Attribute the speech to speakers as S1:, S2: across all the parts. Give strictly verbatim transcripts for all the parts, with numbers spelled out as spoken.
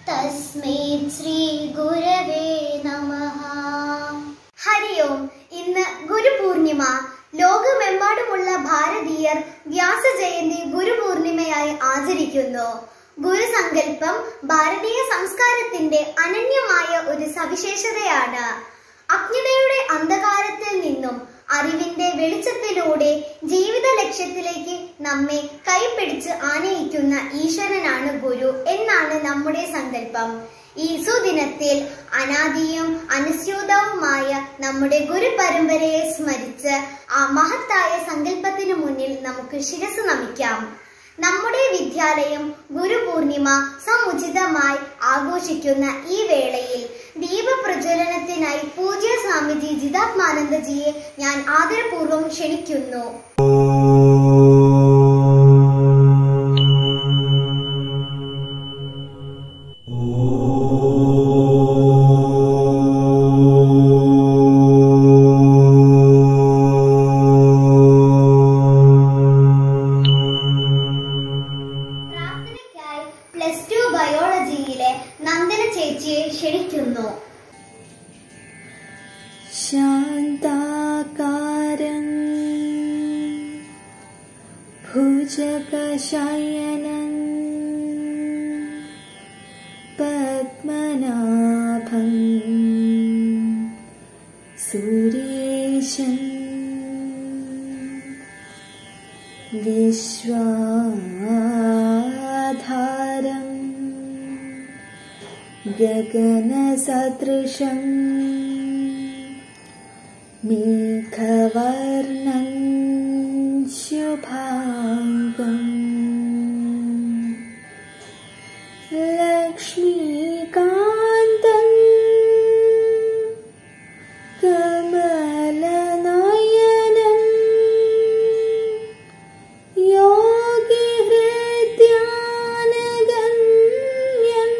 S1: തസ്മൈ ശ്രീ ഗുരവേ നമഃ. ഹരി ഓം. ഇന്ന് ഗുരുപൂർണിമ. ലോകമെമ്പാടുമുള്ള ഭാരതീയർ വ്യാസജയന്തി ഗുരുപൂർണിമയായി ആചരിക്കുന്നു. ഗുരുസങ്കല്പം ഭാരതീയ സംസ്കാരത്തിന്റെ അനന്യമായ ഒരു സവിശേഷതയാണ്. അജ്ഞതയുടെ അന്ധകാരത്തിൽ നിന്നും അറിവിന്റെ വെളിച്ചത്തിലൂടെ ജീവിത ലക്ഷ്യത്തിലേക്ക് നമ്മെ കൈപിടിച്ച് ആനയിക്കുന്ന ഈശ്വരനാണ് ഗുരു എന്നാണ് നമ്മുടെ സങ്കല്പം. ഈ സുദിനത്തിൽ അനാദിയും അനുസ്യൂതവുമായ നമ്മുടെ ഗുരു പരമ്പരയെ സ്മരിച്ച് ആ മഹത്തായ സങ്കല്പത്തിനു മുന്നിൽ നമുക്ക് ശിരസ് നമിക്കാം. നമ്മുടെ വിദ്യാലയം ഗുരുപൂർണിമ സമുചിതമായി ആഘോഷിക്കുന്ന ഈ വേളയിൽ ദീപപ്രജ്വലനത്തിനായി പൂജ്യ സ്വാമിജി ജിതാത്മാനന്ദജിയെ ഞാൻ ആദരപൂർവ്വം ക്ഷണിക്കുന്നു. പ്ലസ് ടു ബയോളജിയിലെ നന്ദന ചേച്ചിയെ ക്ഷണിക്കുന്നു.
S2: ശാന്താകാരം ഭുജഗശയനം പദ്മനാഭം സുരേശം വിശ്വാധാരം ഗഗനസദൃശം മേഘവർണം ശുഭാംഗം ലക്ഷ്മീകാന്തം കമലനയനം യോഗിഹൃദ്യാനഗമ്യം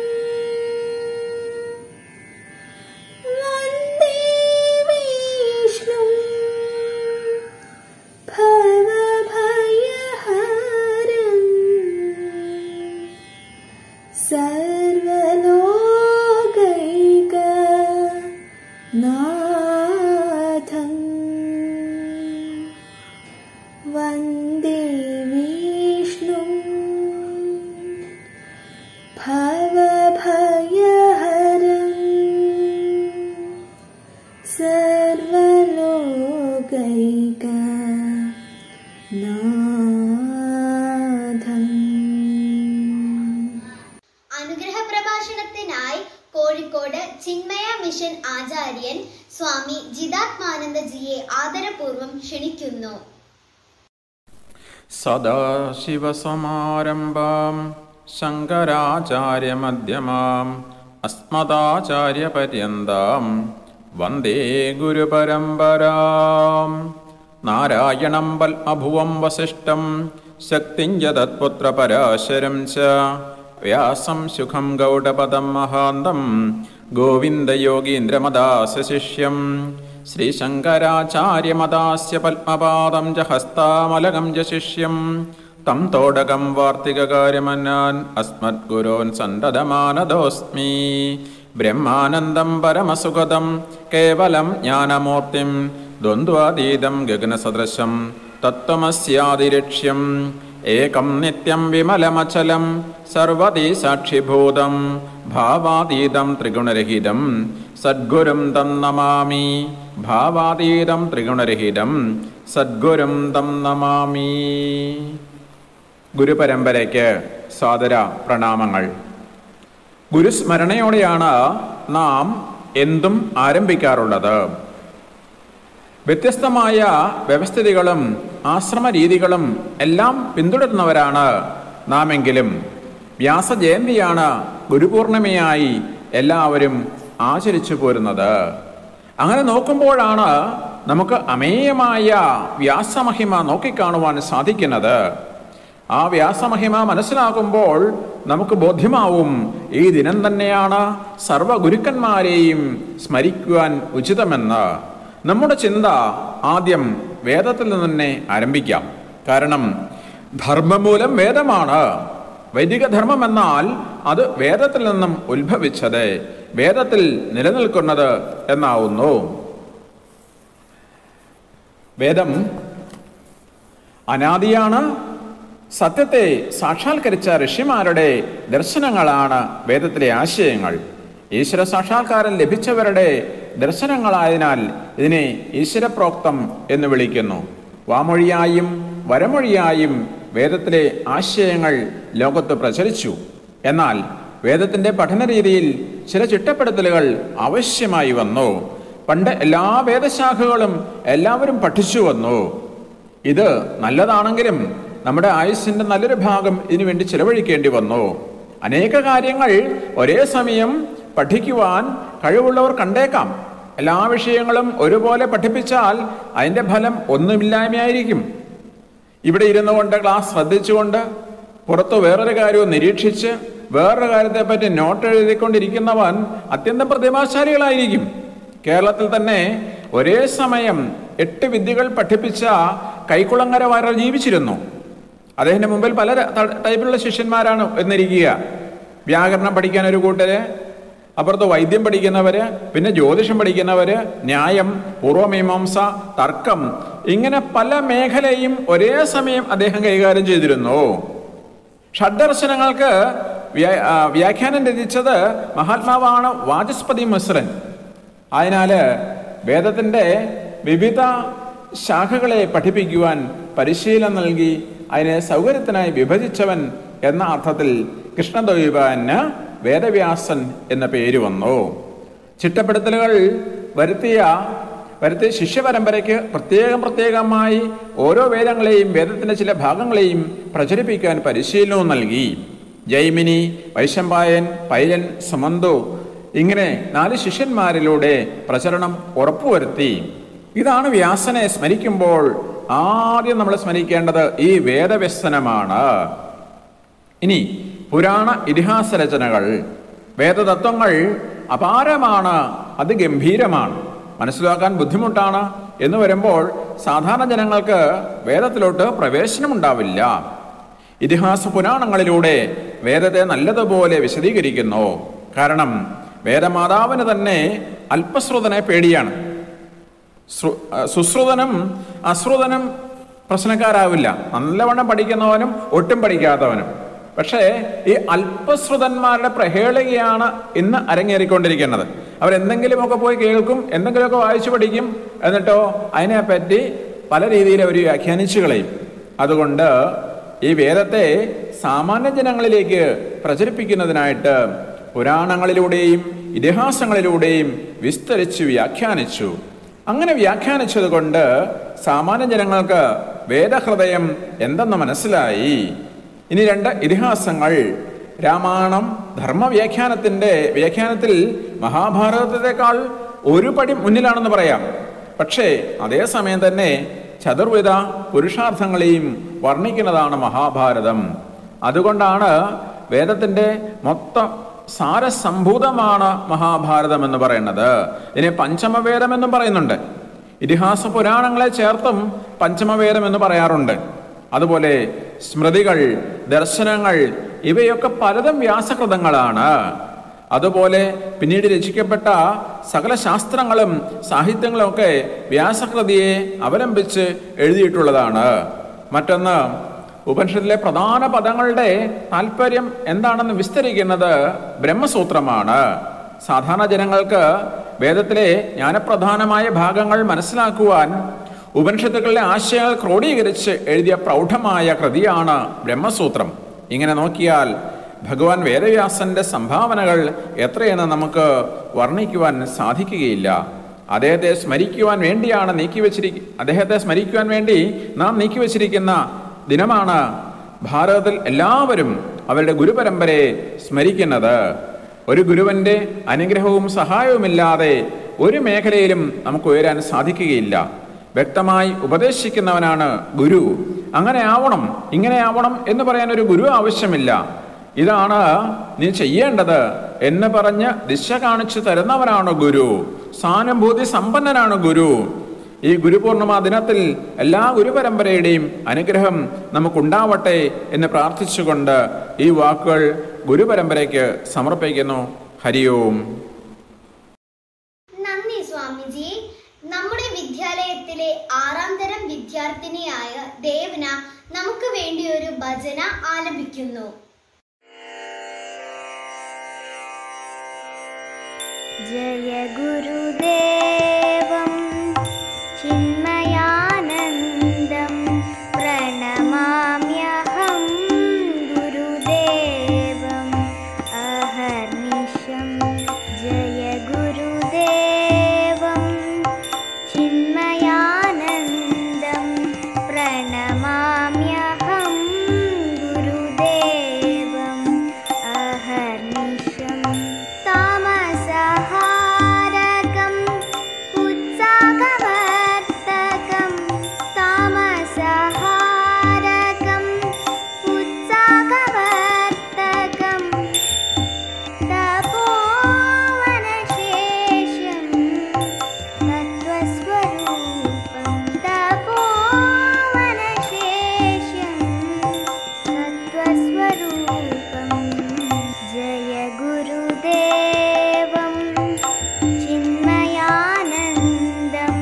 S2: വന്ദേ വിഷ്ണും ഭവഭയഹരം സർവലോകൈകനാഥം വന്ദേ വിഷ്ണും ഭവഭയഹരം സർവലോകൈകനാഥം.
S1: അനുഗ്രഹ പ്രഭാഷണത്തിനായി കോഴിക്കോട് ചിന്മയ മിഷൻ ആചാര്യൻ സ്വാമി ജിതാത്മാനന്ദജിയെ ആദരപൂർവ്വം ക്ഷണിക്കുന്നു.
S3: സദാശിവസമാരംഭാം ശങ്കരാചാര്യമധ്യമാം അസ്മദാചാര്യപര്യന്താം വന്ദേ ഗുരുപരമ്പരാം. നാരായണം പത്മഭുവം വസിഷ്ഠം ശക്തിം ച തത്പുത്രപരാശരം ച വ്യാസം ശുഖം ഗൗഡപദം മഹാന്തം ഗോവിന്ദയോഗീന്ദ്രമദാസ്യ ശിഷ്യം ശ്രീശങ്കരാചാര്യമദാസ്യ പത്മപാദം ച ഹസ്താമലകം ച ശിഷ്യം തം തോടകം വാർത്തികകാര്യമന്നാൻ അസ്മദ്ഗുരോൻ സന്തതമാനതോസ്മി. ബ്രഹ്മാനന്ദം പരമസുഖദം കേവലം ജ്ഞാനമൂർത്തിം ദ്വന്ദ്വാതീതം ഗഗനസദൃശം തത്വമസ്യാദിലക്ഷ്യം ഏകം നിത്യം വിമലമചലം സർവദീ സാക്ഷിഭൂതം ഭാവാതീതം ത്രിഗുണരഹിതം സദ്ഗുരും തം നമാമി. ഭാവാതീതം ത്രിഗുണരഹിതം സദ്ഗുരും തം നമാമി. ഗുരുപരമ്പരയ്ക്ക് സാദര പ്രണാമങ്ങൾ. ഗുരുസ്മരണയോടെയാണ് നാം എന്തും ആരംഭിക്കാറുള്ളത്. വ്യത്യസ്തമായ വ്യവസ്ഥിതികളും ആശ്രമരീതികളും എല്ലാം പിന്തുടരുന്നവരാണ് നാമെങ്കിലും വ്യാസജയന്തിയാണ് ഗുരുപൂർണിമയായി എല്ലാവരും ആചരിച്ചു പോരുന്നത്. അങ്ങനെ നോക്കുമ്പോഴാണ് നമുക്ക് അമേയമായ വ്യാസമഹിമ നോക്കിക്കാണുവാൻ സാധിക്കുന്നത്. ആ വ്യാസമഹിമ മനസ്സിലാകുമ്പോൾ നമുക്ക് ബോധ്യമാവും ഈ ദിനം തന്നെയാണ് സർവ്വഗുരുക്കന്മാരെയും സ്മരിക്കുവാൻ ഉചിതമെന്ന്. നമ്മുടെ ചിന്ത ആദ്യം വേദത്തിൽ നിന്ന് തന്നെ ആരംഭിക്കാം. കാരണം ധർമ്മമൂലം വേദമാണ്. വൈദിക ധർമ്മം എന്നാൽ അത് വേദത്തിൽ നിന്നും ഉത്ഭവിച്ചത്, വേദത്തിൽ നിലനിൽക്കുന്നത് എന്നാവുന്നു. വേദം അനാദിയാണ്. സത്യത്തെ സാക്ഷാത്കരിച്ച ഋഷിമാരുടെ ദർശനങ്ങളാണ് വേദത്തിലെ ആശയങ്ങൾ. ഈശ്വര സാക്ഷാത്കാരം ലഭിച്ചവരുടെ ദർശനങ്ങളായതിനാൽ ഇതിനെ ഈശ്വരപ്രോക്തം എന്ന് വിളിക്കുന്നു. വാമൊഴിയായും വരമൊഴിയായും വേദത്തിലെ ആശയങ്ങൾ ലോകത്ത് പ്രചരിച്ചു. എന്നാൽ വേദത്തിൻ്റെ പഠനരീതിയിൽ ചില ചിട്ടപ്പെടുത്തലുകൾ ആവശ്യമായി വന്നു. പണ്ട് എല്ലാ വേദശാഖകളും എല്ലാവരും പഠിച്ചു വന്നു. ഇത് നല്ലതാണെങ്കിലും നമ്മുടെ ആയുസ്സിൻ്റെ നല്ലൊരു ഭാഗം ഇതിനു വേണ്ടി ചിലവഴിക്കേണ്ടി വന്നു. അനേക കാര്യങ്ങൾ ഒരേ സമയം പഠിക്കുവാൻ കഴിവുള്ളവർ കണ്ടേക്കാം. എല്ലാ വിഷയങ്ങളും ഒരുപോലെ പഠിപ്പിച്ചാൽ അതിൻ്റെ ഫലം ഒന്നുമില്ലായ്മയായിരിക്കും. ഇവിടെ ഇരുന്നു കൊണ്ട് ക്ലാസ് ശ്രദ്ധിച്ചുകൊണ്ട് പുറത്ത് വേറൊരു കാര്യവും നിരീക്ഷിച്ച് വേറൊരു കാര്യത്തെപ്പറ്റി നോട്ട് എഴുതിക്കൊണ്ടിരിക്കുന്നവൻ അത്യന്തം പ്രതിഭാശാലികളായിരിക്കും. കേരളത്തിൽ തന്നെ ഒരേ സമയം എട്ട് വിദ്യകൾ പഠിപ്പിച്ച കൈക്കുളങ്ങര വാര്യർ ജീവിച്ചിരുന്നു. അദ്ദേഹത്തിൻ്റെ മുമ്പിൽ പല ടൈപ്പിലുള്ള ശിഷ്യന്മാരാണ് എന്നിരിക്കുക. വ്യാകരണം പഠിക്കാൻ ഒരു കൂട്ടര്, അപ്പുറത്ത് വൈദ്യം പഠിക്കുന്നവര്, പിന്നെ ജ്യോതിഷം പഠിക്കുന്നവര്, ന്യായം, പൂർവമീമാംസ, തർക്കം, ഇങ്ങനെ പല മേഖലയും ഒരേ സമയം അദ്ദേഹം കൈകാര്യം ചെയ്തിരുന്നു. ഷഡ്ദർശനങ്ങൾക്ക് വ്യാഖ്യാനം രചിച്ചത് മഹാത്മാവാണ് വാചസ്പതി മിശ്രൻ. അതിനാൽ വേദത്തിൻ്റെ വിവിധ ശാഖകളെ പഠിപ്പിക്കുവാൻ പരിശീലനം നൽകി അതിനെ സൗകര്യത്തിനായി വിഭജിച്ചവൻ എന്ന അർത്ഥത്തിൽ കൃഷ്ണദ്വൈപായന് വേദവ്യാസൻ എന്ന പേര് വന്നു. ചിട്ടപ്പെടുത്തലുകൾ വരുത്തിയ വരുത്തിയ ശിഷ്യപരമ്പരയ്ക്ക് പ്രത്യേകം പ്രത്യേകമായി ഓരോ വേദങ്ങളെയും വേദത്തിൻ്റെ ചില ഭാഗങ്ങളെയും പ്രചരിപ്പിക്കാൻ പരിശീലനവും നൽകി. ജൈമിനി, വൈശമ്പായൻ, പൈലൻ, സുമന്തു ഇങ്ങനെ നാല് ശിഷ്യന്മാരിലൂടെ പ്രചരണം ഉറപ്പുവരുത്തി. ഇതാണ് വ്യാസനെ സ്മരിക്കുമ്പോൾ ആദ്യം നമ്മൾ സ്മരിക്കേണ്ടത് ഈ വേദവ്യസനമാണ്. ഇനി പുരാണ ഇതിഹാസ രചനകൾ. വേദതത്വങ്ങൾ അപാരമാണ്, അതിഗംഭീരമാണ്, മനസ്സിലാക്കാൻ ബുദ്ധിമുട്ടാണ് എന്ന് വരുമ്പോൾ സാധാരണ ജനങ്ങൾക്ക് വേദത്തിലോട്ട് പ്രവേശനമുണ്ടാവില്ല. ഇതിഹാസ പുരാണങ്ങളിലൂടെ വേദത്തെ നല്ലതുപോലെ വിശദീകരിക്കുന്നു. കാരണം വേദമാതാവിന് തന്നെ അല്പശ്രുതനെ പേടിയാണ്. സുശ്രുതനും അശ്രുതനും പ്രശ്നക്കാരാവില്ല, നല്ലവണ്ണം പഠിക്കുന്നവനും ഒട്ടും പഠിക്കാത്തവനും. പക്ഷേ ഈ അല്പശ്രുതന്മാരുടെ പ്രഹേളികയാണ് ഇന്ന് അരങ്ങേറിക്കൊണ്ടിരിക്കുന്നത്. അവരെന്തെങ്കിലുമൊക്കെ പോയി കേൾക്കും, എന്തെങ്കിലുമൊക്കെ വായിച്ചു പഠിക്കും, എന്നിട്ടോ അതിനെപ്പറ്റി പല രീതിയിൽ അവർ വ്യാഖ്യാനിച്ചു കളയും. അതുകൊണ്ട് ഈ വേദത്തെ സാമാന്യ ജനങ്ങളിലേക്ക് പ്രചരിപ്പിക്കുന്നതിനായിട്ട് പുരാണങ്ങളിലൂടെയും ഇതിഹാസങ്ങളിലൂടെയും വിസ്തരിച്ച് വ്യാഖ്യാനിച്ചു. അങ്ങനെ വ്യാഖ്യാനിച്ചത് കൊണ്ട് സാമാന്യ ജനങ്ങൾക്ക് വേദഹൃദയം എന്തെന്ന് മനസ്സിലായി. ഇനി രണ്ട് ഇതിഹാസങ്ങൾ. രാമായണം ധർമ്മവ്യാഖ്യാനത്തിൻ്റെ വ്യാഖ്യാനത്തിൽ മഹാഭാരതത്തെക്കാൾ ഒരു പടി മുന്നിലാണെന്ന് പറയാം. പക്ഷേ അതേസമയം തന്നെ ചതുർവിധ പുരുഷാർത്ഥങ്ങളെയും വർണ്ണിക്കുന്നതാണ് മഹാഭാരതം. അതുകൊണ്ടാണ് വേദത്തിൻ്റെ മൊത്തം സാരസംഭൂതമാണ് മഹാഭാരതം എന്ന് പറയുന്നത്. ഇതിനെ പഞ്ചമവേദം എന്നും പറയുന്നുണ്ട്. ഇതിഹാസ പുരാണങ്ങളെ ചേർത്തും പഞ്ചമവേദം എന്ന് പറയാറുണ്ട്. അതുപോലെ സ്മൃതികൾ, ദർശനങ്ങൾ ഇവയൊക്കെ പലതും വ്യാസകൃതങ്ങളാണ്. അതുപോലെ പിന്നീട് രചിക്കപ്പെട്ട സകല ശാസ്ത്രങ്ങളും സാഹിത്യങ്ങളും ഒക്കെ വ്യാസകൃതിയെ അവലംബിച്ച് എഴുതിയിട്ടുള്ളതാണ്. മറ്റൊന്ന്, ഉപനിഷത്തിലെ പ്രധാന പദങ്ങളുടെ താല്പര്യം എന്താണെന്ന് വിസ്തരിക്കുന്നത് ബ്രഹ്മസൂത്രമാണ്. സാധാരണ ജനങ്ങൾക്ക് വേദത്തിലെ ജ്ഞാനപ്രധാനമായ ഭാഗങ്ങൾ മനസ്സിലാക്കുവാൻ ഉപനിഷത്തുക്കളിലെ ആശയങ്ങൾ ക്രോഡീകരിച്ച് എഴുതിയ പ്രൗഢമായ കൃതിയാണ് ബ്രഹ്മസൂത്രം. ഇങ്ങനെ നോക്കിയാൽ ഭഗവാൻ വേദവ്യാസന്റെ സംഭാവനകൾ എത്രയെന്ന് നമുക്ക് വർണ്ണിക്കുവാൻ സാധിക്കുകയില്ല. അദ്ദേഹത്തെ സ്മരിക്കുവാൻ വേണ്ടിയാണ് നീക്കിവെച്ചിരിക്ക അദ്ദേഹത്തെ സ്മരിക്കുവാൻ വേണ്ടി നാം നീക്കിവെച്ചിരിക്കുന്ന ദിനമാണ് ഭാരതത്തിൽ എല്ലാവരും അവരുടെ ഗുരുപരമ്പരയെ സ്മരിക്കുന്നത്. ഒരു ഗുരുവന്റെ അനുഗ്രഹവും സഹായവുമില്ലാതെ ഒരു മേഖലയിലും നമുക്ക് ഉയരാൻ സാധിക്കുകയില്ല. വ്യക്തമായി ഉപദേശിക്കുന്നവനാണ് ഗുരു. അങ്ങനെ ആവണം, ഇങ്ങനെ ആവണം എന്ന് പറയാൻ ഒരു ഗുരു ആവശ്യമില്ല. ഇതാണ് നീ ചെയ്യേണ്ടത് എന്ന് പറഞ്ഞ് ദിശ കാണിച്ചു തരുന്നവനാണ് ഗുരു. സാനുഭൂതി സമ്പന്നനാണ് ഗുരു. ഈ ഗുരുപൂർണിമ ദിനത്തിൽ എല്ലാ ഗുരുപരമ്പരയുടെയും അനുഗ്രഹം നമുക്കുണ്ടാവട്ടെ എന്ന് പ്രാർത്ഥിച്ചുകൊണ്ട് ഈ വാക്കുകൾ ഗുരുപരമ്പരയ്ക്ക് സമർപ്പിക്കുന്നു. ഹരി ഓം.
S1: നന്ദി സ്വാമിജി. നമ്മുടെ വിദ്യാലയത്തിലെ ആറാം തരം വിദ്യാർത്ഥിനിയായ ദേവന നമുക്ക് വേണ്ടി ഒരു ഭജന ആലപിക്കുന്നു.
S2: ജയ ഗുരുദേവം ചിന്മയാനന്ദം പ്രണമാമ്യഹം ഗുരുദേവം അഹർനിശം. ജയ ഗുരുദേവം ചിന്മയാനന്ദം പ്രണമാമ്യഹം ഗുരുദേവം അഹർനിശം. താമസഹാരകം പുത്സാകവർത്തകം താമസഹാരകം പുത്സാകവർത്തകം തപോവനശേഷം തത്വസ്വരൂപം തപോവനശേഷം തത്വസ്വരൂപം. ജയ ഗുരുദേവം ചിന്മയാനന്ദം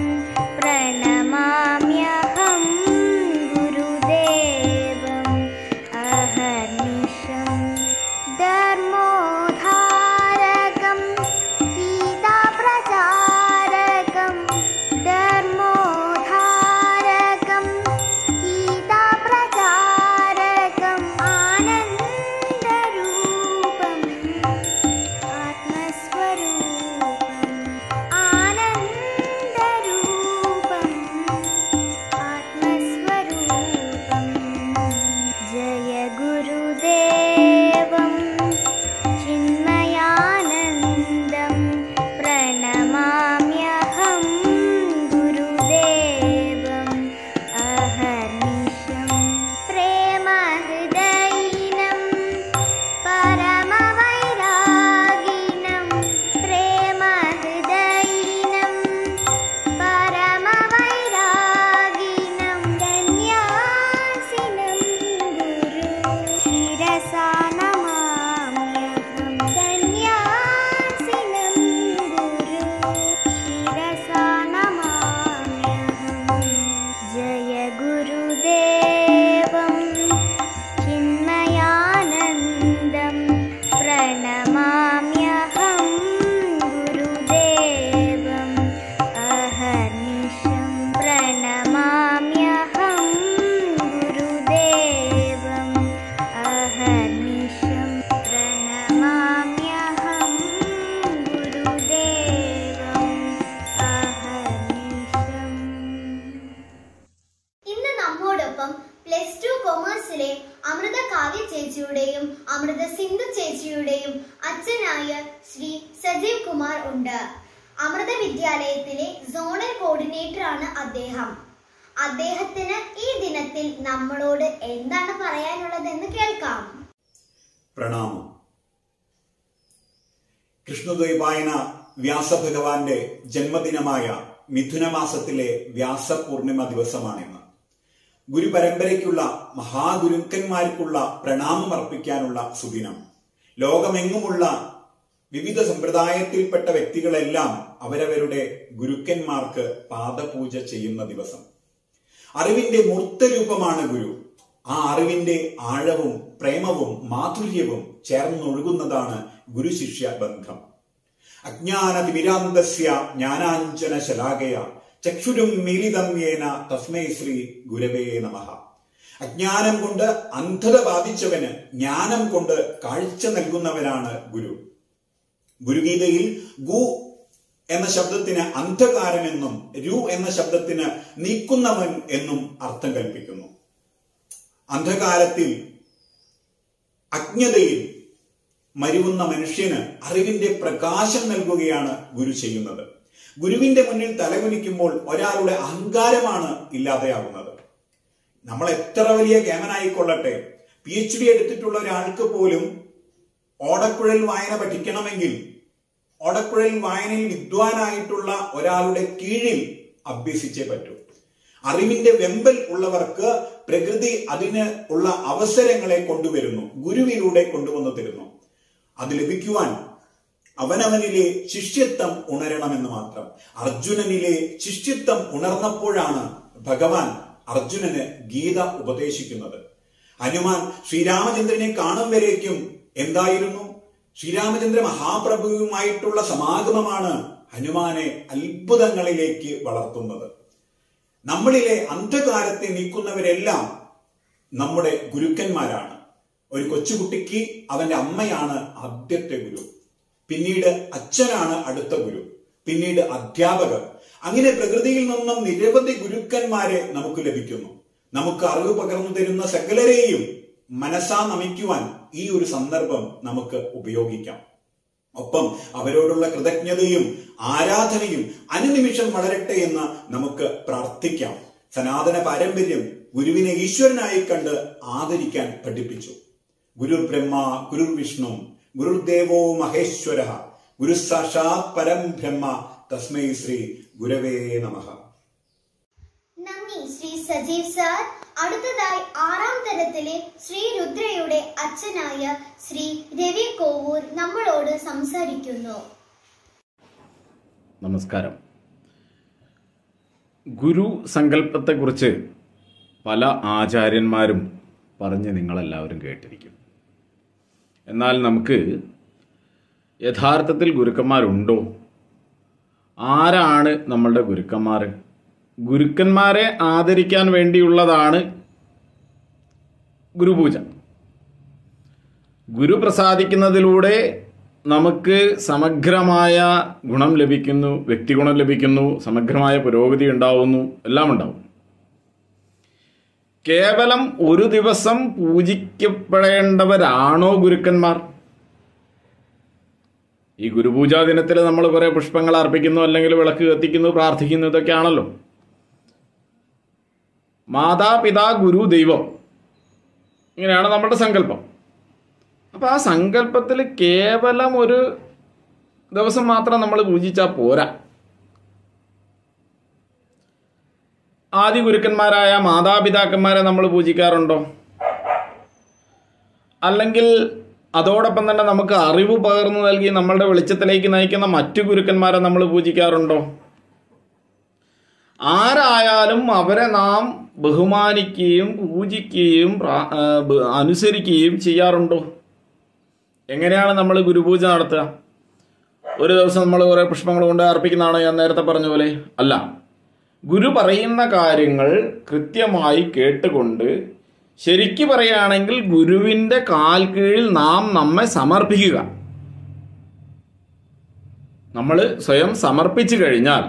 S2: പ്രണമാമ്യഹം ഗുരുദേവം അഹർനിശം. ധർമ്മോദ്ധാരകം ഗീതാപ്രചാരകം ധർമ്മോദ്ധാരകം ഗീതാപ്രചാരകം ആനന്ദരൂപം ആത്മസ്വരൂപം ആനന്ദരൂപം ആത്മസ്വരൂപം. ജയ ഗുരുദേവം ചിന്മയാനന്ദം പ്രണമാമ്യഹം ഗുരുദേവം അഹർനിശം. പ്രേമഹൃദയിനം പരമവൈരാഗിനം പ്രേമഹൃദയിനം പരമവൈരാഗിനം ധന്യാസിനം ഗുരു ശിരസാ നമാമ്യഹം ധന്യാസിനം ഗുരു ശിരസാ നമാമ്യഹം. ജയ ഗുരുദേവം ചിന്മയാനന്ദം പ്രണമാമ്യഹം ഗുരുദേവം അഹർനിശം. പ്രണമാമ്യഹം ഗുരുദേവം അഹർനിശം. പ്രണമാമ്യഹം ഗുരുദേവം അഹർനിശം.
S1: ഇന്ന് നമ്മോടൊപ്പം പ്ലസ് ടു കൊമേഴ്സിലെ അമൃത കാവ്യ ചേച്ചിയുടെയും അമൃത സിന്ധു ചേച്ചിയുടെയും അച്ഛനായ ശ്രീ സജീവ് കുമാർ ഉണ്ട്. അമൃത വിദ്യാലയത്തിലെ സോണൽ കോർഡിനേറ്റർ ആണ് അദ്ദേഹം. അദ്ദേഹത്തിന് ഈ ദിനത്തിൽ നമ്മളോട് എന്താണ് പറയാനുള്ളതെന്ന് കേൾക്കാം.
S4: പ്രണാമം. കൃഷ്ണദ്വൈപായന വ്യാസഭഗവാന്റെ ജന്മദിനമായ മിഥുനമാസത്തിലെ വ്യാസപൂർണിമ ദിവസമാണിന്ന്. ഗുരുപരമ്പരയ്ക്കുള്ള മഹാഗുരുക്കന്മാർക്കുള്ള പ്രണാമം അർപ്പിക്കാനുള്ള സുദിനം. ലോകമെങ്ങുമുള്ള വിവിധ സമ്പ്രദായത്തിൽപ്പെട്ട വ്യക്തികളെല്ലാം അവരവരുടെ ഗുരുക്കന്മാർക്ക് പാദപൂജ ചെയ്യുന്ന ദിവസം. അറിവിന്റെ മൂർത്തരൂപമാണ് ഗുരു. ആ അറിവിന്റെ ആഴവും പ്രേമവും മാധുര്യവും ചേർന്നൊഴുകുന്നതാണ് ഗുരുശിഷ്യ ബന്ധം. അജ്ഞാനതിമിരാന്തസ്യ ജ്ഞാനാഞ്ജന ശലാകയ ചക്ഷുരും മീലിതം യേന തസ്മൈ ശ്രീ ഗുരവേ നമഃ. അജ്ഞാനം കൊണ്ട് അന്ധത ബാധിച്ചവന് ജ്ഞാനം കൊണ്ട് കാഴ്ച നൽകുന്നവനാണ് ഗുരു. ഗുരുഗീതയിൽ ഗു എന്ന ശബ്ദത്തിന് അന്ധകാരൻ എന്നും രു എന്ന ശബ്ദത്തിന് നീക്കുന്നവൻ എന്നും അർത്ഥം കൽപ്പിക്കുന്നു. അന്ധകാരത്തിൽ അജ്ഞതയിൽ മരുവുന്ന മനുഷ്യന് അറിവിന്റെ പ്രകാശം നൽകുകയാണ് ഗുരു ചെയ്യുന്നത്. ഗുരുവിന്റെ മുന്നിൽ തലകുനിക്കുമ്പോൾ ഒരാളുടെ അഹങ്കാരമാണ് ഇല്ലാതെയാകുന്നത്. നമ്മൾ എത്ര വലിയ കേമനായിക്കൊള്ളട്ടെ, പി എച്ച് ഡി എടുത്തിട്ടുള്ള ഒരാൾക്ക് പോലും ഓടക്കുഴൽ വായന പഠിക്കണമെങ്കിൽ ഓടക്കുഴൽ വായനയിൽ വിദ്വാനായിട്ടുള്ള ഒരാളുടെ കീഴിൽ അഭ്യസിച്ചേ പറ്റൂ. അറിവിന്റെ വെമ്പൽ ഉള്ളവർക്ക് പ്രകൃതി അതിന് ഉള്ള അവസരങ്ങളെ കൊണ്ടുവരുന്നു, ഗുരുവിലൂടെ കൊണ്ടുവന്നു തരുന്നു. അത് ലഭിക്കുവാൻ അവനവനിലെ ശിഷ്യത്വം ഉണരണമെന്ന് മാത്രം. അർജുനനിലെ ശിഷ്യത്വം ഉണർന്നപ്പോഴാണ് ഭഗവാൻ അർജുനന് ഗീത ഉപദേശിക്കുന്നത്. ഹനുമാൻ ശ്രീരാമചന്ദ്രനെ കാണും വരേക്കും എന്തായിരുന്നു? ശ്രീരാമചന്ദ്ര മഹാപ്രഭുവുമായിട്ടുള്ള സമാഗമമാണ് ഹനുമാനെ അത്ഭുതങ്ങളിലേക്ക് വളർത്തുന്നത്. നമ്മളിലെ അന്ധകാരത്തെ നീക്കുന്നവരെല്ലാം നമ്മുടെ ഗുരുക്കന്മാരാണ്. ഒരു കൊച്ചുകുട്ടിക്ക് അവന്റെ അമ്മയാണ് ആദ്യത്തെ ഗുരു, പിന്നീട് അച്ഛനാണ് അടുത്ത ഗുരു, പിന്നീട് അധ്യാപകർ. അങ്ങനെ പ്രകൃതിയിൽ നിന്നും നിരവധി ഗുരുക്കന്മാരെ നമുക്ക് ലഭിക്കുന്നു. നമുക്ക് അറിവ് പകർന്നു തരുന്ന സകലരെയും മനസ്സാ നമിക്കുവാൻ ഈ ഒരു സന്ദർഭം നമുക്ക് ഉപയോഗിക്കാം. ഒപ്പം അവരോടുള്ള കൃതജ്ഞതയും ആരാധനയും അനുനിമിഷം വളരട്ടെ എന്ന് നമുക്ക് പ്രാർത്ഥിക്കാം. സനാതന പാരമ്പര്യം ഗുരുവിനെ ഈശ്വരനായി കണ്ട് ആദരിക്കാൻ പഠിപ്പിച്ചു. ഗുരുർ ബ്രഹ്മ ഗുരുർ വിഷ്ണു ഗുരുദേവോ മഹേശ്വര ഗുരു സാക്ഷാത് പരം ബ്രഹ്മ തസ്മൈ ശ്രീ ഗുരവേ നമഃ.
S1: നന്ദി ശ്രീ സജീവ് സാർ. അടുത്തതായി ആറാം തരത്തിലെ ശ്രീ രുദ്രയുടെ അച്ഛനായ ശ്രീ രവി കോവൂർ നമ്മളോട് സംസാരിക്കുന്നു.
S5: നമസ്കാരം. ഗുരു സങ്കല്പത്തെക്കുറിച്ച് പല ആചാര്യന്മാരും പറഞ്ഞ് നിങ്ങളെല്ലാവരും കേട്ടിരിക്കും. എന്നാൽ നമുക്ക് യഥാർത്ഥത്തിൽ ഗുരുക്കന്മാരുണ്ടോ? ആരാണ് നമ്മളുടെ ഗുരുക്കന്മാർ? ഗുരുക്കന്മാരെ ആദരിക്കാൻ വേണ്ടിയുള്ളതാണ് ഗുരുപൂജ. ഗുരു പ്രസാദിക്കുന്നതിലൂടെ നമുക്ക് സമഗ്രമായ ഗുണം ലഭിക്കുന്നു, വ്യക്തിഗുണം ലഭിക്കുന്നു, സമഗ്രമായ പുരോഗതി ഉണ്ടാവുന്നു, എല്ലാം ഉണ്ടാവും. കേവലം ഒരു ദിവസം പൂജിക്കപ്പെടേണ്ടവരാണോ ഗുരുക്കന്മാർ? ഈ ഗുരുപൂജാ ദിനത്തിൽ നമ്മൾ കുറെ പുഷ്പങ്ങൾ അർപ്പിക്കുന്നു, അല്ലെങ്കിൽ വിളക്ക് കത്തിക്കുന്നു, പ്രാർത്ഥിക്കുന്നു, ഇതൊക്കെയാണല്ലോ. മാതാപിതാ ഗുരു ദൈവം, ഇങ്ങനെയാണ് നമ്മുടെ സങ്കല്പം. അപ്പൊ ആ സങ്കല്പത്തിൽ കേവലം ഒരു ദിവസം മാത്രം നമ്മൾ പൂജിച്ചാൽ പോരാ. ആദി ഗുരുക്കന്മാരായ മാതാപിതാക്കന്മാരെ നമ്മൾ പൂജിക്കാറുണ്ടോ? അല്ലെങ്കിൽ അതോടൊപ്പം തന്നെ നമുക്ക് അറിവ് പകർന്നു നൽകി നമ്മളുടെ വെളിച്ചത്തിലേക്ക് നയിക്കുന്ന മറ്റു ഗുരുക്കന്മാരെ നമ്മൾ പൂജിക്കാറുണ്ടോ? ആരായാലും അവരെ നാം ബഹുമാനിക്കുകയും പൂജിക്കുകയും അനുസരിക്കുകയും ചെയ്യാറുണ്ടോ? എങ്ങനെയാണ് നമ്മൾ ഗുരുപൂജ നടത്തുക? ഒരു ദിവസം നമ്മൾ കുറെ പുഷ്പങ്ങൾ കൊണ്ട് അർപ്പിക്കുന്നതാണോ ഞാൻ നേരത്തെ പറഞ്ഞ പോലെ? അല്ല. ഗുരു പറയുന്ന കാര്യങ്ങൾ കൃത്യമായി കേട്ടുകൊണ്ട്, ശരിക്കു പറയുകയാണെങ്കിൽ ഗുരുവിന്റെ കാൽ കീഴിൽ നാം നമ്മെ സമർപ്പിക്കുക. നമ്മൾ സ്വയം സമർപ്പിച്ചു കഴിഞ്ഞാൽ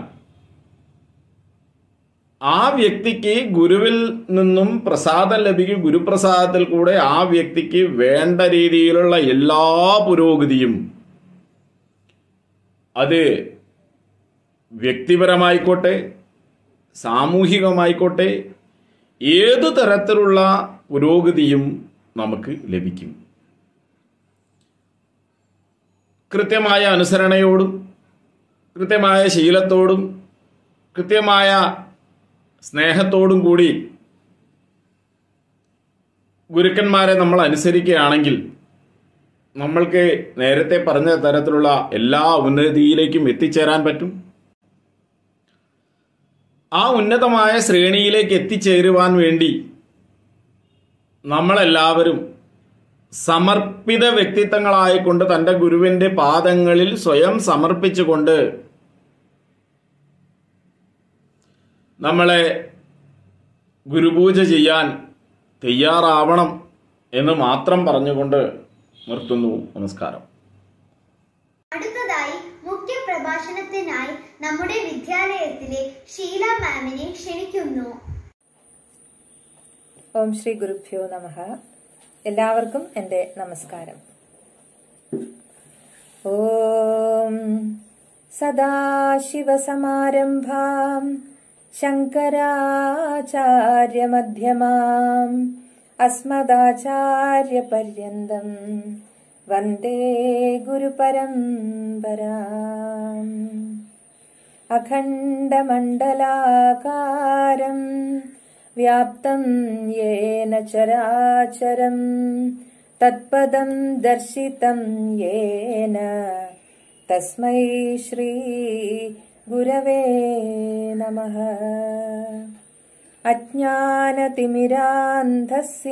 S5: ആ വ്യക്തിക്ക് ഗുരുവിൽ നിന്നും പ്രസാദം ലഭിക്കും. ഗുരുപ്രസാദത്തിൽ കൂടെ ആ വ്യക്തിക്ക് വേണ്ട രീതിയിലുള്ള എല്ലാ പുരോഗതിയും, അത് വ്യക്തിപരമായിക്കോട്ടെ സാമൂഹികമായിക്കോട്ടെ ഏതു തരത്തിലുള്ള പുരോഗതിയും നമുക്ക് ലഭിക്കും. കൃത്യമായ അനുസരണയോടും കൃത്യമായ ശീലത്തോടും കൃത്യമായ സ്നേഹത്തോടും കൂടി ഗുരുക്കന്മാരെ നമ്മൾ അനുസരിക്കുകയാണെങ്കിൽ നമ്മൾക്ക് നേരത്തെ പറഞ്ഞ തരത്തിലുള്ള എല്ലാ ഉന്നതിയിലേക്കും എത്തിച്ചേരാൻ പറ്റും. ആ ഉന്നതമായ ശ്രേണിയിലേക്ക് എത്തിച്ചേരുവാൻ വേണ്ടി നമ്മളെല്ലാവരും സമർപ്പിത വ്യക്തിത്വങ്ങളായിക്കൊണ്ട് തൻ്റെ ഗുരുവിൻ്റെ പാദങ്ങളിൽ സ്വയം സമർപ്പിച്ചുകൊണ്ട് നമ്മളെ ഗുരുപൂജ ചെയ്യാൻ തയ്യാറാവണം എന്ന് മാത്രം പറഞ്ഞുകൊണ്ട് നിർത്തുന്നു. നമസ്കാരം.
S1: അടുത്തതായി മുഖ്യ പ്രഭാഷണത്തിനായി നമ്മുടെ വിദ്യാലയത്തിലെ ഷീല മാമിനെ ക്ഷണിക്കുന്നു.
S6: ഓം ശ്രീ ഗുരുഭ്യോ നമഃ. എല്ലാവർക്കും എൻ്റെ നമസ്കാരം. ഓം സദാശിവസമാരംഭാം ശങ്കരാചാര്യമധ്യമാം അസ്മദാചാര്യപര്യന്തം വന്ദേ ഗുരുപരമ്പരാം. അഖണ്ഡമണ്ഡലാകാരം വ്യാപ്തം യേന ചരാചരം തത്പദം ദർശിതം യേന തസ്മൈ ശ്രീ ഗുരവേ നമഃ. അജ്ഞാനതിമിരാന്ധസ്യ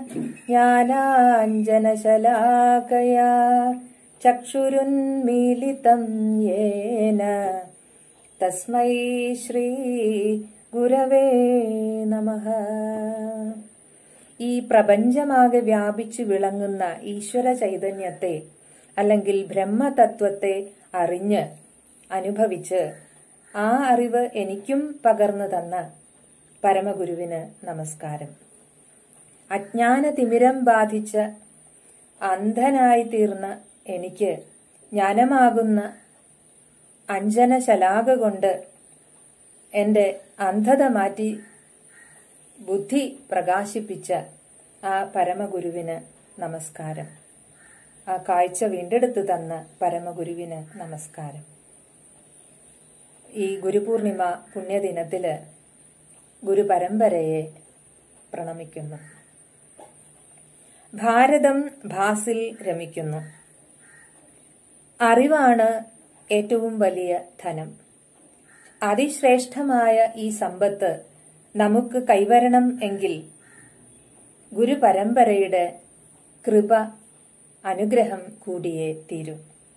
S6: ജ്ഞാനാഞ്ജനശലാകയാ ചക്ഷുരുന്മീലിതം യേന തസ്മൈ ശ്രീ ഗുരവേ നമഃ. ഈ പ്രപഞ്ചമാകെ വ്യാപിച്ചു വിളങ്ങുന്ന ഈശ്വര ചൈതന്യത്തെ അല്ലെങ്കിൽ ബ്രഹ്മതത്വത്തെ അറിഞ്ഞ് അനുഭവിച്ച് ആ അറിവ് എനിക്കും പകർന്നു തന്ന പരമഗുരുവിന് നമസ്കാരം. അജ്ഞാനതിമിരം ബാധിച്ച അന്ധനായി തീർന്ന എനിക്ക് ജ്ഞാനമാകുന്ന അഞ്ജനശലാക കൊണ്ട് എന്റെ അന്ധത മാറ്റി ബുദ്ധി പ്രകാശിപ്പിച്ച ആ പരമഗുരുവിന് നമസ്കാരം. ആ കാഴ്ച വീണ്ടെടുത്തു തന്ന പരമഗുരുവിന് നമസ്കാരം. ഈ ഗുരുപൂർണിമ പുണ്യദിനത്തില് ഗുരുപരമ്പരയെ പ്രണമിക്കുന്നു. ഭാരതം ഭാസിൽ രമിക്കുന്നു. അറിവാണ് ഏറ്റവും വലിയ ധനം. അതിശ്രേഷ്ഠമായ ഈ സമ്പത്ത് നമുക്ക് കൈവരണം എങ്കിൽ ഗുരുപരമ്പരയുടെ കൃപ അനുഗ്രഹം കൂടിയേ തീരൂ.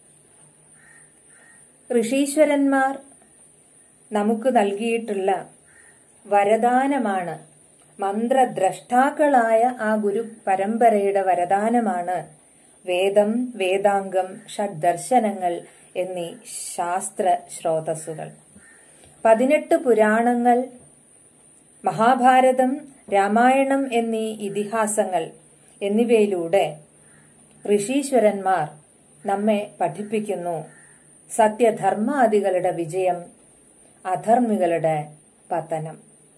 S6: ഋഷീശ്വരന്മാർ നമുക്ക് നൽകിയിട്ടുള്ള വരദാനമാണ്, മന്ത്രദ്രഷ്ടാക്കളായ ആ ഗുരു പരമ്പരയുടെ വരദാനമാണ് വേദം, വേദാംഗം, ഷഡ്ദർശനങ്ങൾ എന്നീ ശാസ്ത്ര സ്രോതസ്സുകൾ. പതിനെട്ട് പുരാണങ്ങൾ, മഹാഭാരതം, രാമായണം എന്നീ ഇതിഹാസങ്ങൾ എന്നിവയിലൂടെ ഋഷീശ്വരന്മാർ നമ്മെ പഠിപ്പിക്കുന്നു സത്യധർമാദികളുടെ വിജയം, അധർമ്മികളുടെ പതനം.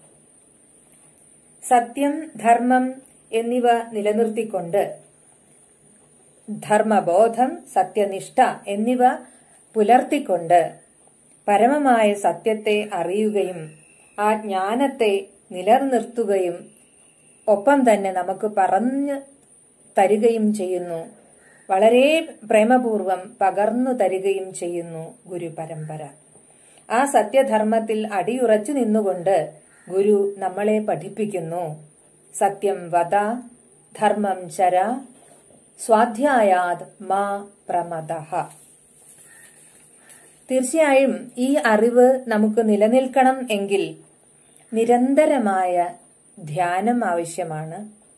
S6: സത്യം, ധർമ്മം എന്നിവ നിലനിർത്തിക്കൊണ്ട് ധർമ്മബോധം, സത്യനിഷ്ഠ എന്നിവ പുലർത്തിക്കൊണ്ട് പരമമായ സത്യത്തെ അറിയുകയും ആ ജ്ഞാനത്തെ നിലനിർത്തുകയും ഒപ്പം തന്നെ നമുക്ക് പറഞ്ഞു തരികയും ചെയ്യുന്നു. വളരെ പ്രേമപൂർവം പകർന്നു തരികയും ചെയ്യുന്നു ഗുരുപരമ്പര. ആ സത്യധർമ്മത്തിൽ അടിയുറച്ചു നിന്നുകൊണ്ട് ഗുരു നമ്മളെ പഠിപ്പിക്കുന്നു. സത്യം വദ, ധർമ്മം ചര, സ്വാധ്യായാത് മാ പ്രമദഃ. തീർച്ചയായും ഈ അറിവ് നമുക്ക് നിലനിൽക്കണം എങ്കിൽ നിരന്തരമായ ധ്യാനം ആവശ്യമാണ്,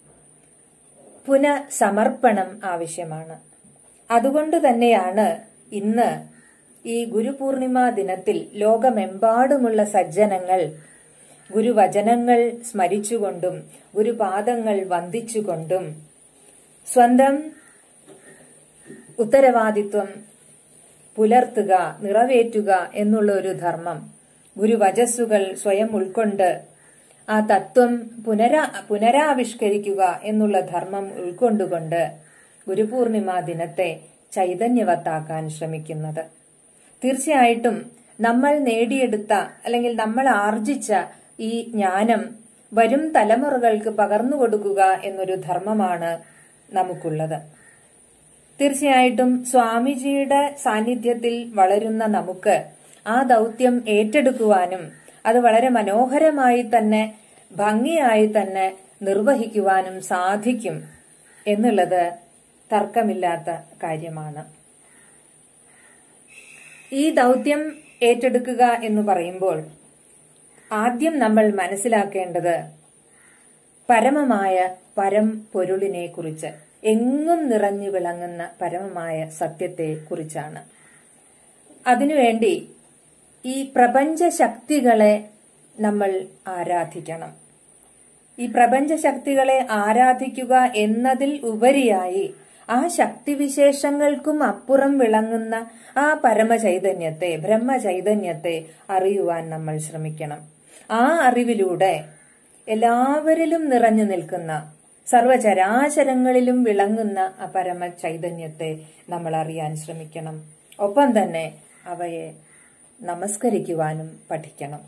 S6: പുനഃസമർപ്പണം ആവശ്യമാണ്. അതുകൊണ്ട് തന്നെയാണ് ഇന്ന് ഈ ഗുരുപൂർണിമ ദിനത്തിൽ ലോകമെമ്പാടുമുള്ള സജ്ജനങ്ങൾ ഗുരുവചനങ്ങൾ സ്മരിച്ചുകൊണ്ടും ഗുരുപാദങ്ങൾ വന്ദിച്ചുകൊണ്ടും സ്വന്തം ഉത്തരവാദിത്വം പുലർത്തുക, നിറവേറ്റുക എന്നുള്ള ഒരു ധർമ്മം, ഗുരുവചസ്സുകൾ സ്വയം ഉൾക്കൊണ്ട് ആ തത്വം പുനരാ പുനരാവിഷ്കരിക്കുക എന്നുള്ള ധർമ്മം ഉൾക്കൊണ്ടുകൊണ്ട് ഗുരുപൂർണിമ ദിനത്തെ ചൈതന്യവത്താക്കാൻ ശ്രമിക്കുന്നത്. തീർച്ചയായിട്ടും നമ്മൾ നേടിയെടുത്ത അല്ലെങ്കിൽ നമ്മൾ ആർജിച്ച ഈ ജ്ഞാനം വരും തലമുറകൾക്ക് പകർന്നു കൊടുക്കുക എന്നൊരു ധർമ്മമാണ് നമുക്കുള്ളത്. തീർച്ചയായിട്ടും സ്വാമിജിയുടെ സാന്നിധ്യത്തിൽ വളരുന്ന നമുക്ക് ആ ദൗത്യം ഏറ്റെടുക്കുവാനും അത് വളരെ മനോഹരമായി തന്നെ ഭംഗിയായി തന്നെ നിർവഹിക്കുവാനും സാധിക്കും എന്നുള്ളത് തർക്കമില്ലാത്ത കാര്യമാണ്. ഈ ദൗത്യം ഏറ്റെടുക്കുക എന്ന് പറയുമ്പോൾ ആദ്യം നമ്മൾ മനസ്സിലാക്കേണ്ടത് പരമമായ പരം പൊരുളിനെ കുറിച്ച്, എങ്ങും നിറഞ്ഞു വിളങ്ങുന്ന പരമമായ സത്യത്തെ കുറിച്ചാണ്. അതിനുവേണ്ടി ഈ പ്രപഞ്ച ശക്തികളെ നമ്മൾ ആരാധിക്കണം. ഈ പ്രപഞ്ച ശക്തികളെ ആരാധിക്കുക എന്നതിൽ ഉപരിയായി ആ ശക്തിവിശേഷങ്ങൾക്കും അപ്പുറം വിളങ്ങുന്ന ആ പരമചൈതന്യത്തെ, ബ്രഹ്മചൈതന്യത്തെ അറിയുവാൻ നമ്മൾ ശ്രമിക്കണം. ആ അറിവിലൂടെ എല്ലാവരിലും നിറഞ്ഞു നിൽക്കുന്ന സർവചരാചരങ്ങളിലും വിളങ്ങുന്ന ആ പരമചൈതന്യത്തെ നമ്മൾ അറിയാൻ ശ്രമിക്കണം. ഒപ്പം തന്നെ അവയെ നമസ്കരിക്കുവാനും പഠിക്കണം.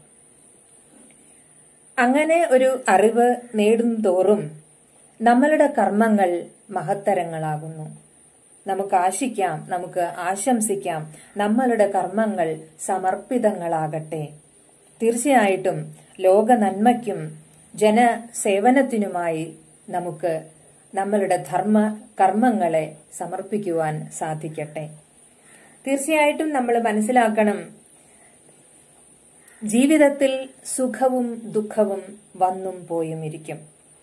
S6: അങ്ങനെ ഒരു അറിവ് നേടും തോറും നമ്മളുടെ കർമ്മങ്ങൾ മഹത്തരങ്ങളാകുന്നു. നമുക്ക് ആശിക്കാം, നമുക്ക് ആശംസിക്കാം, നമ്മളുടെ കർമ്മങ്ങൾ സമർപ്പിതങ്ങളാകട്ടെ. തീർച്ചയായിട്ടും ലോക നന്മയ്ക്കും ജനസേവനത്തിനുമായി നമുക്ക് നമ്മളുടെ ധർമ്മ കർമ്മങ്ങളെ സമർപ്പിക്കുവാൻ സാധിക്കട്ടെ. തീർച്ചയായിട്ടും നമ്മൾ മനസ്സിലാക്കണം, ജീവിതത്തിൽ സുഖവും ദുഃഖവും വന്നും പോയും ഇരിക്കും.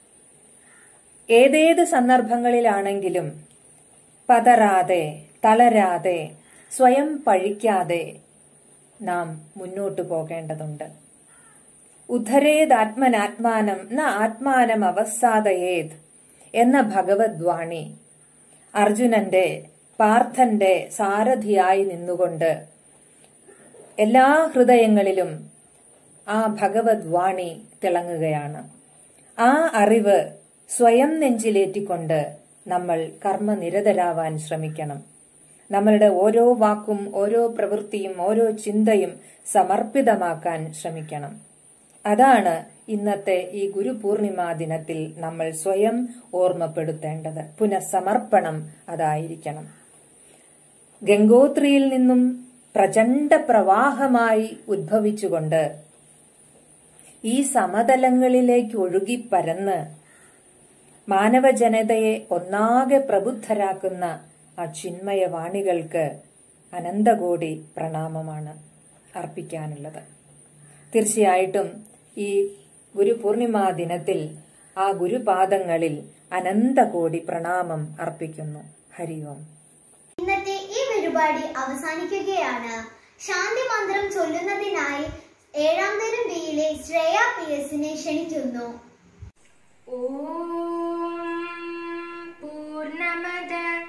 S6: ഏതേത് സന്ദർഭങ്ങളിലാണെങ്കിലും പതറാതെ തളരാതെ സ്വയം പഴിക്കാതെ നാം മുന്നോട്ടു പോകേണ്ടതുണ്ട്. ഉദ്ധരേതാത്മനാത്മാനം ന ആത്മാനം അവസാദയേത് എന്ന ഭഗവദ്വാണി അർജുനന്റെ പാർത്ഥന്റെ സാരഥിയായി നിന്നുകൊണ്ട് എല്ലാ ഹൃദയങ്ങളിലും ആ ഭഗവദ്വാണി തിളങ്ങുകയാണ്. ആ അറിവ് സ്വയം നെഞ്ചിലേറ്റിക്കൊണ്ട് നമ്മൾ കർമ്മനിരതരാവാൻ ശ്രമിക്കണം. നമ്മളുടെ ഓരോ വാക്കും ഓരോ പ്രവൃത്തിയും ഓരോ ചിന്തയും സമർപ്പിതമാക്കാൻ ശ്രമിക്കണം. അതാണ് ഇന്നത്തെ ഈ ഗുരുപൂർണിമാ ദിനത്തിൽ നമ്മൾ സ്വയം ഓർമ്മപ്പെടുത്തേണ്ടത്. പുനഃസമർപ്പണം അതായിരിക്കണം. ഗംഗോത്രിയിൽ നിന്നും പ്രചണ്ഡ പ്രവാഹമായി ഉദ്ഭവിച്ചുകൊണ്ട് ഈ സമതലങ്ങളിലേക്ക് ഒഴുകിപ്പരന്ന് മാനവജനതയെ ഒന്നാകെ പ്രബുദ്ധരാക്കുന്ന ആ ചിന്മയവാണികൾക്ക് അനന്തകോടി പ്രണാമമാണ് അർപ്പിക്കാനുള്ളത്. തീർച്ചയായിട്ടും ഈ ഗുരുപൂർണിമാ ദിനത്തിൽ ആ ഗുരുപാദങ്ങളിൽ അനന്തകോടി പ്രണാമം അർപ്പിക്കുന്നു. ഹരി ഓം.
S1: ഇന്നത്തെ ഈ പരിപാടി അവസാനിക്കുകയാണ്. ശാന്തി മന്ത്രം ചൊല്ലുന്നതിനായി ഏഴാം തരം ബിയിലെ ശ്രേയ പി എസിനെ ക്ഷണിക്കുന്നു.
S2: ഓം പൂർണ്ണമദ